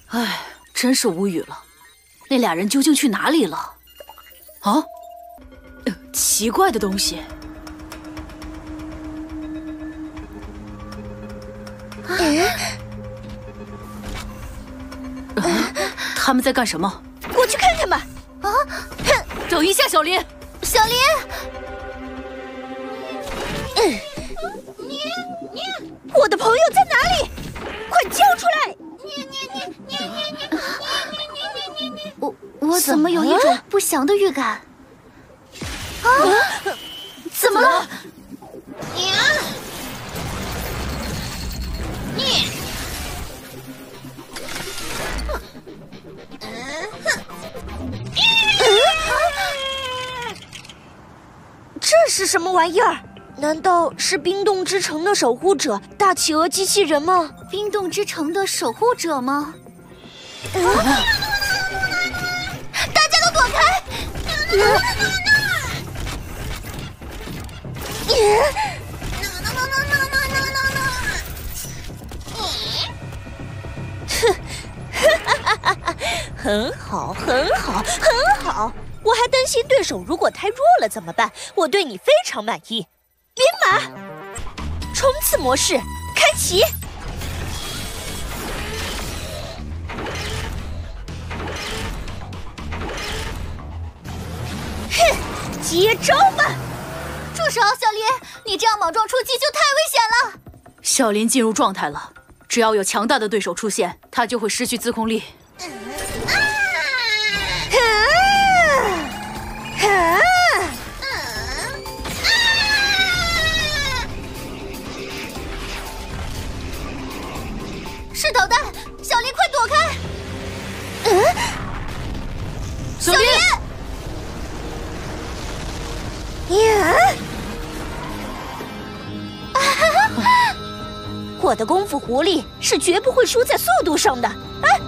唉，真是无语了，那俩人究竟去哪里了？啊？奇怪的东西。他们在干什么？ 过去看看吧。 啊！等一下，小林， 小林。 我的朋友在哪里？快叫出来！ 我怎么有一种不祥的预感？啊！怎么了？ 这是什么玩意儿？ 难道是冰冻之城的守护者大企鹅机器人吗？ 冰冻之城的守护者吗？大家都躲开！ 很好，很好，很好！我还担心对手如果太弱了怎么办？我对你非常满意。 编码，冲刺模式开启。哼，接招吧！ 住手，小林！你这样莽撞出击就太危险了。 小林进入状态了，只要有强大的对手出现，他就会失去自控力。 是导弹，小林快躲开！ 小林！ 我的功夫狐狸是绝不会输在速度上的。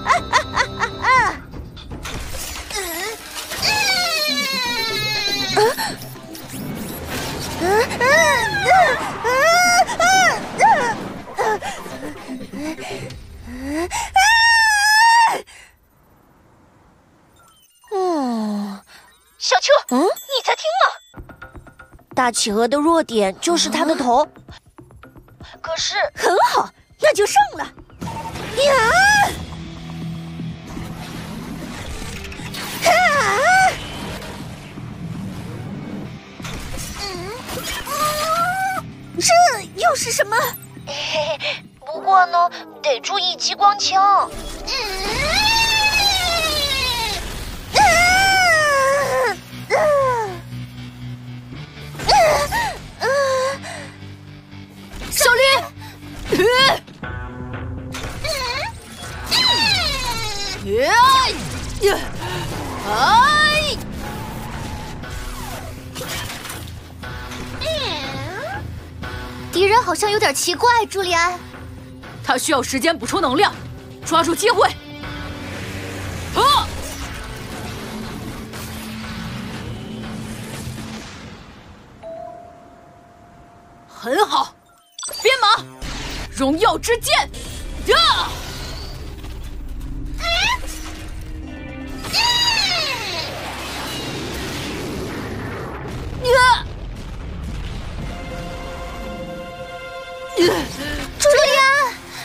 小秋，你在听吗？大企鹅的弱点就是它的头，可是很好，那就上了。这又是什么？不过呢，得注意激光枪。 小林！ 敌人好像有点奇怪，朱利安。 他需要时间补充能量，抓住机会。很好，编码，荣耀之剑，呀！ 朱利安！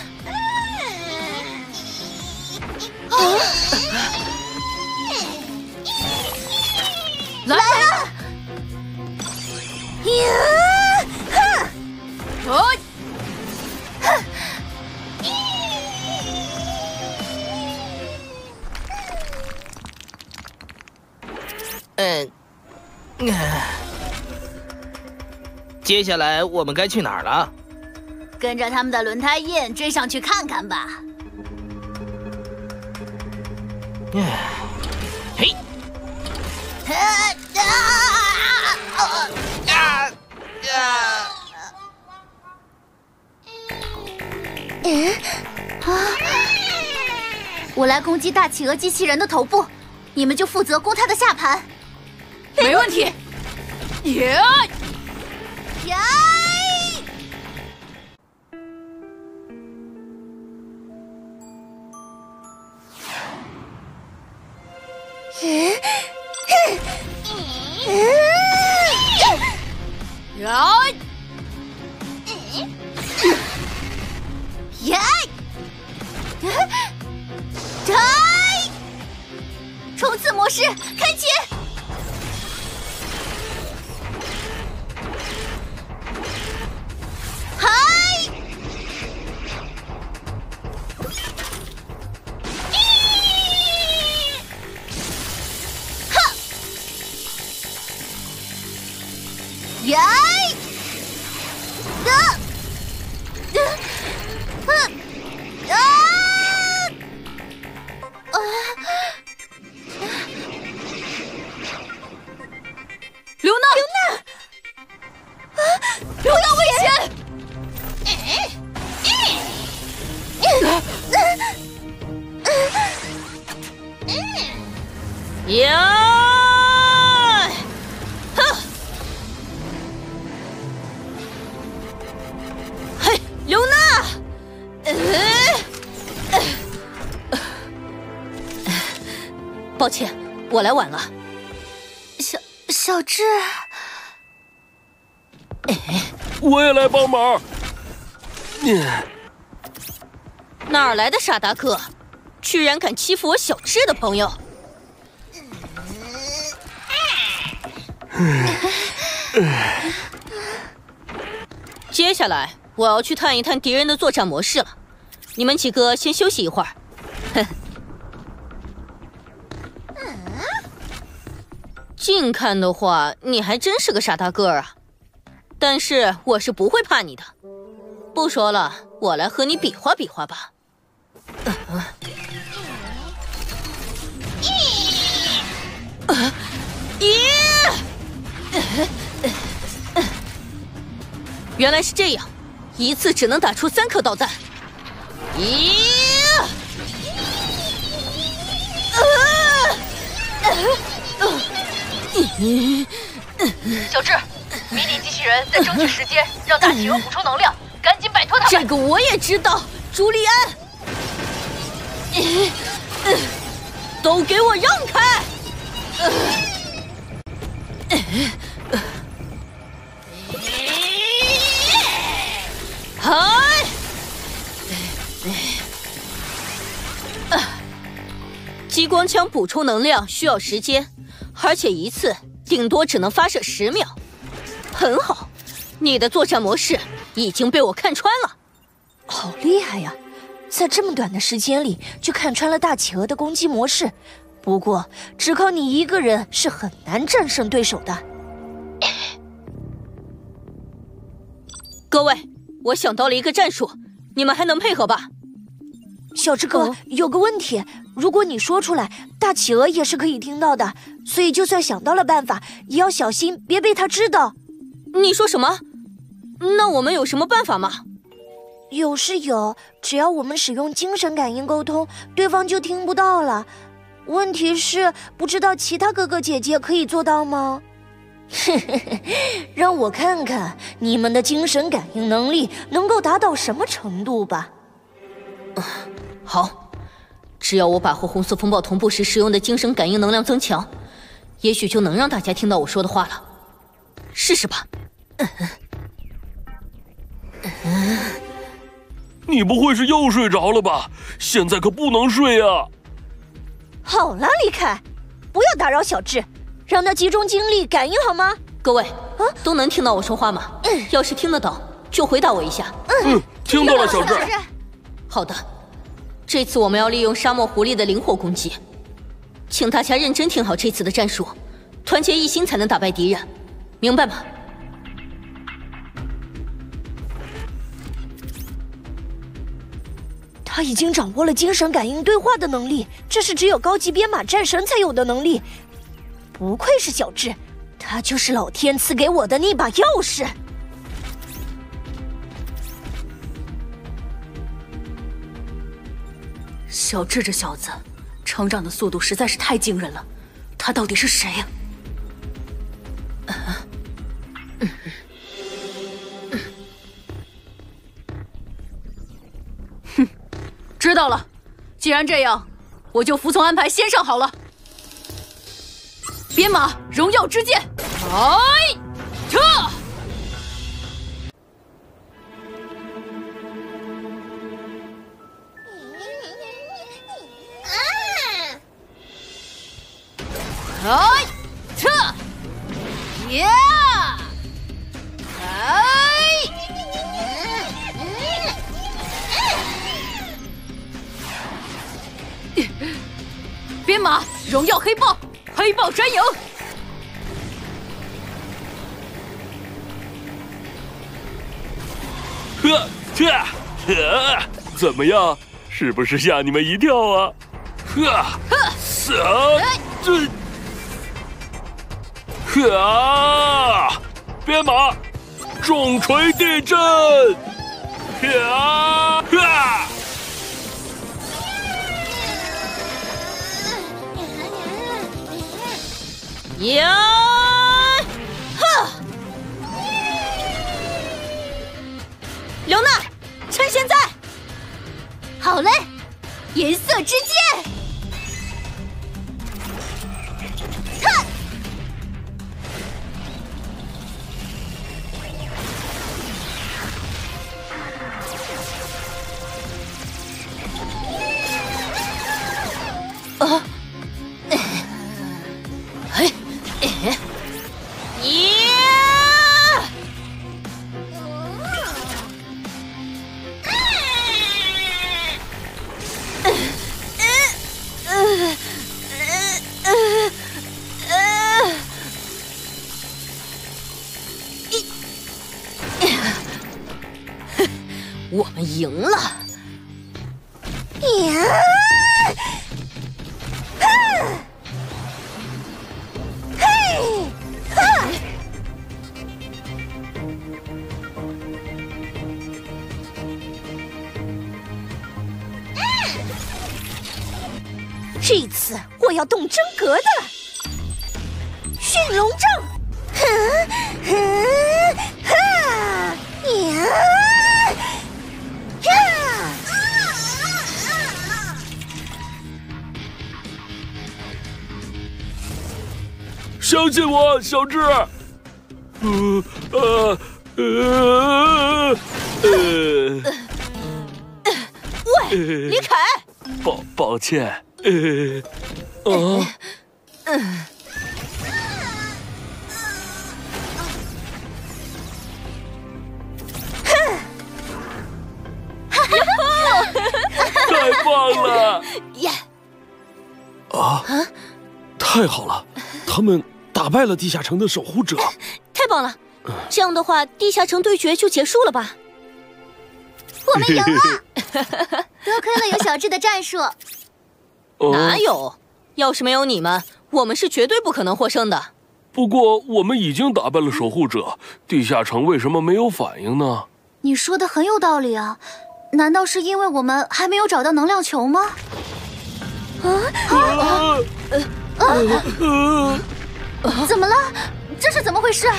来了！ 接下来我们该去哪儿了？ 跟着他们的轮胎印追上去看看吧。 嘿！ 我来攻击大企鹅机器人的头部，你们就负责攻它的下盘。 没问题。呀！ 耶！冲刺模式开启！嗨！哈！耶！ 刘娜，刘娜危险！ 呀！哼！嘿，刘娜！抱歉，我来晚了。 小智， 我也来帮忙。 哪儿来的傻大个，居然敢欺负我小智的朋友！接下来我要去探一探敌人的作战模式了，你们几个先休息一会儿。哼。近看的话，你还真是个傻大个儿啊！但是我是不会怕你的。不说了，我来和你比划比划吧。原来是这样，一次只能打出3颗导弹。 小智，迷你机器人在争取时间，让大企鹅补充能量，赶紧摆脱他们。 这个我也知道，朱利安，都给我让开！嗨！激光枪补充能量需要时间，而且一次顶多只能发射10秒。很好，你的作战模式已经被我看穿了。 好厉害呀，在这么短的时间里就看穿了大企鹅的攻击模式。不过只靠你一个人是很难战胜对手的。各位，我想到了一个战术，你们还能配合吧？小智哥，有个问题，如果你说出来，大企鹅也是可以听到的，所以就算想到了办法，也要小心，别被他知道。你说什么？那我们有什么办法吗？有是有，只要我们使用精神感应沟通，对方就听不到了。问题是，不知道其他哥哥姐姐可以做到吗？让我看看你们的精神感应能力能够达到什么程度吧。好，只要我把和红色风暴同步时使用的精神感应能量增强，也许就能让大家听到我说的话了。试试吧。 你不会是又睡着了吧？现在可不能睡啊！ 好了，李凯，不要打扰小智，让他集中精力感应好吗？各位都能听到我说话吗？要是听得到，就回答我一下。 听到了，小智。 好的，这次我们要利用沙漠狐狸的灵活攻击，请大家认真听好这次的战术，团结一心才能打败敌人，明白吗？他已经掌握了精神感应对话的能力，这是只有高级编码战神才有的能力。不愧是小智，他就是老天赐给我的那把钥匙。 小智这小子，成长的速度实在是太惊人了。他到底是谁呀？哼，知道了。既然这样，我就服从安排，先上好了。编码荣耀之剑，撤！ 哎，撤！呀！哎！ 编码荣耀黑豹，黑豹专营。 怎么样？是不是吓你们一跳啊？编码，重锤地震！ 呀！哈！刘娜，趁现在！ 好嘞，颜色之剑！看， 我们赢了！这次我要动真格的了！驯龙杖！ 相信我，小智。 喂，李凯！ 抱歉。太棒了！ 耶！ 太好了，他们打败了地下城的守护者。 太棒了！这样的话，地下城对决就结束了吧？ 我们赢了！多亏了有小智的战术。 哪有？要是没有你们，我们是绝对不可能获胜的。 不过我们已经打败了守护者，地下城为什么没有反应呢？ 你说的很有道理啊，难道是因为我们还没有找到能量球吗？怎么了？这是怎么回事？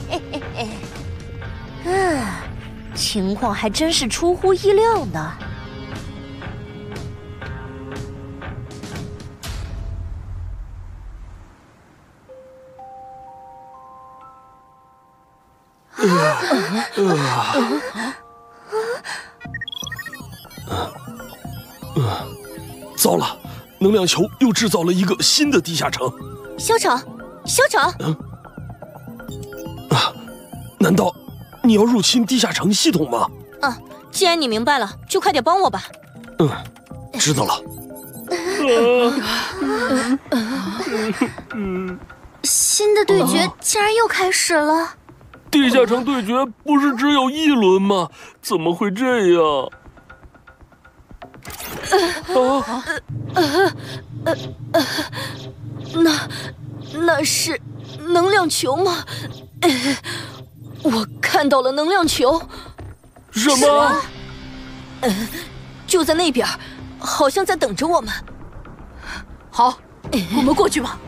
情况还真是出乎意料呢。 糟了，能量球又制造了一个新的地下城。 校长，校长！ 难道你要入侵地下城系统吗？ 既然你明白了，就快点帮我吧。 知道了。 新的对决竟然又开始了！ 地下城对决不是只有一轮吗？怎么会这样？ 那是能量球吗？我看到了能量球。 什么？ 就在那边，好像在等着我们。 好，我们过去吧。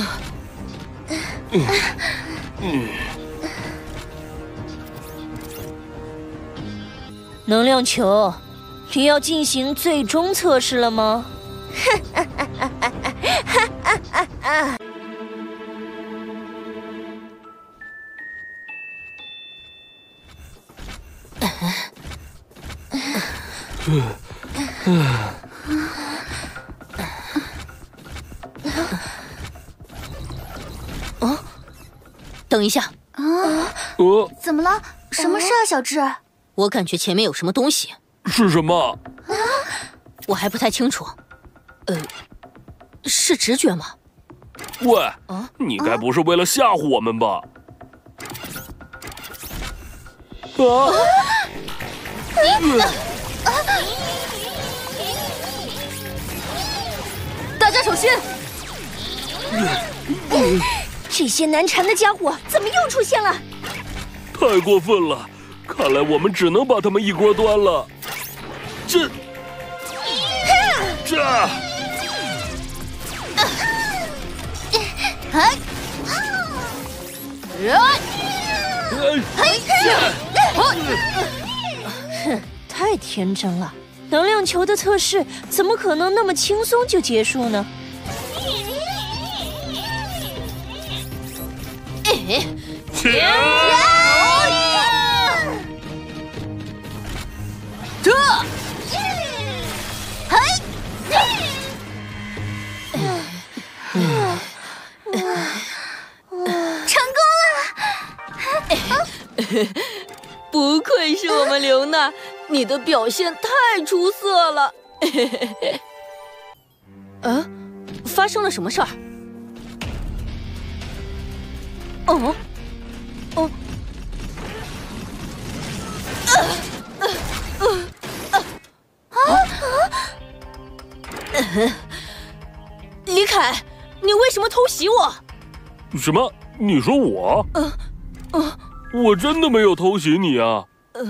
能量球，你要进行最终测试了吗？ 等一下。 怎么了？什么事啊，小智？ 我感觉前面有什么东西。 是什么？ 我还不太清楚。是直觉吗？ 喂，你该不是为了吓唬我们吧？ 大家小心！ 这些难缠的家伙怎么又出现了？ 太过分了！看来我们只能把他们一锅端了。这。 太天真了！能量球的测试怎么可能那么轻松就结束呢？不愧是我们刘娜，你的表现太出色了。发生了什么事儿？李凯，你为什么偷袭我？ 什么？你说我？我真的没有偷袭你啊！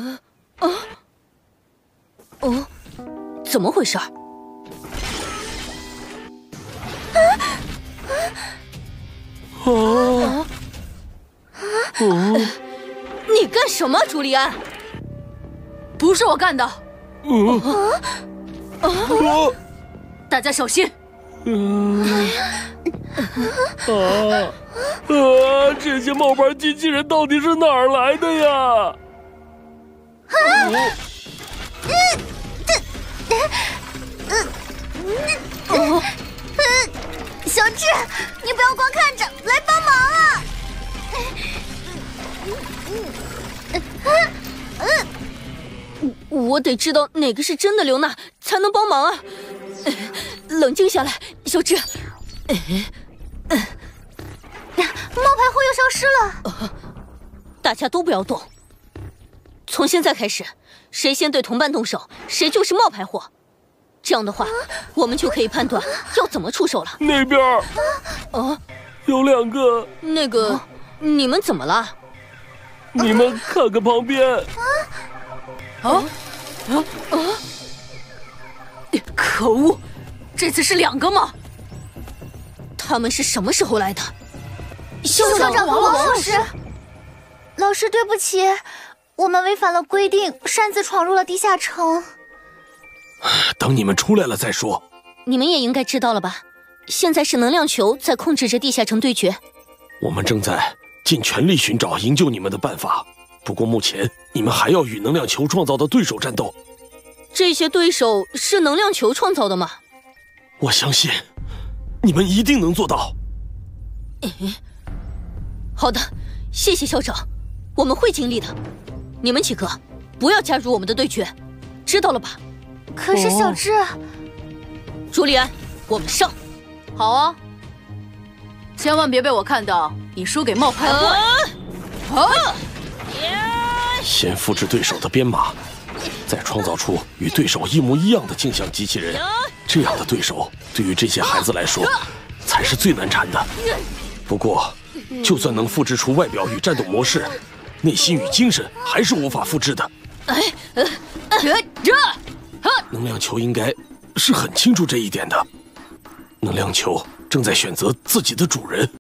怎么回事？你干什么，朱利安？ 不是我干的，大家小心！ 这些冒牌机器人到底是哪儿来的呀？ 小智，你不要光看着，来帮忙啊！ 我得知道哪个是真的刘娜，才能帮忙啊！冷静下来，小智。 冒牌货又消失了。 大家都不要动。从现在开始，谁先对同伴动手，谁就是冒牌货。这样的话，我们就可以判断要怎么出手了。 那边有2个。 那个，你们怎么了？ 你们看看旁边。 可恶，这次是2个吗？ 他们是什么时候来的？ 校长和王老师，老师对不起，我们违反了规定，擅自闯入了地下城。 等你们出来了再说。 你们也应该知道了吧？现在是能量球在控制着地下城对决。 我们正在尽全力寻找营救你们的办法，不过目前你们还要与能量球创造的对手战斗。 这些对手是能量球创造的吗？ 我相信你们一定能做到。 好的，谢谢校长，我们会尽力的。你们几个不要加入我们的对决，知道了吧？ 可是小智， 朱利安，我们上。 好啊，千万别被我看到你输给冒牌货。 先复制对手的编码，再创造出与对手一模一样的镜像机器人。这样的对手对于这些孩子来说才是最难缠的。不过就算能复制出外表与战斗模式，内心与精神还是无法复制的。能量球应该是很清楚这一点的。能量球正在选择自己的主人。